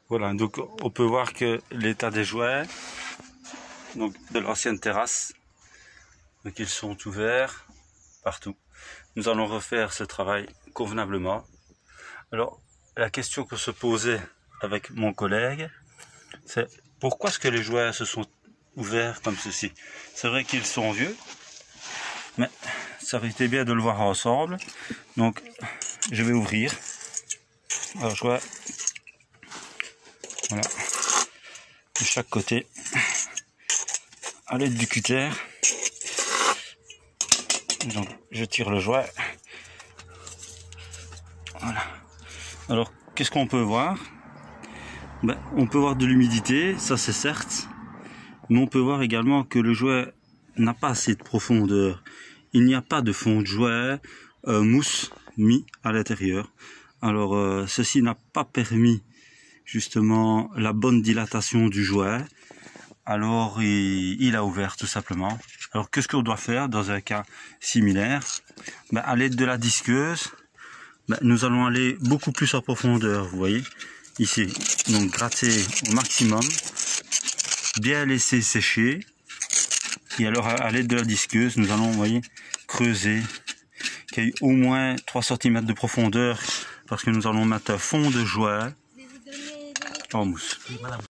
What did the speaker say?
Voilà, donc on peut voir que l'état des jouets, donc de l'ancienne terrasse, donc ils sont ouverts partout. Nous allons refaire ce travail convenablement. Alors, la question que se posait avec mon collègue, c'est pourquoi est-ce que les jouets se sont ouverts comme ceci? C'est vrai qu'ils sont vieux, mais ça aurait été bien de le voir ensemble. Donc, je vais ouvrir. Alors, je vois, voilà, de chaque côté, à l'aide du cutter. Donc, je tire le jouet. Voilà. Alors, qu'est-ce qu'on peut voir? Ben, on peut voir de l'humidité, ça c'est certes, mais on peut voir également que le jouet n'a pas assez de profondeur. Il n'y a pas de fond de jouet mousse mis à l'intérieur. Alors, ceci n'a pas permis justement la bonne dilatation du jouet. Alors, il a ouvert tout simplement. Alors, qu'est-ce qu'on doit faire dans un cas similaire? Ben, à l'aide de la disqueuse, ben, nous allons aller beaucoup plus en profondeur, vous voyez, ici. Donc, gratter au maximum, bien laisser sécher. Et alors, à l'aide de la disqueuse, nous allons, vous voyez, creuser, qu'il y ait au moins 3 cm de profondeur, parce que nous allons mettre un fond de jouet en mousse.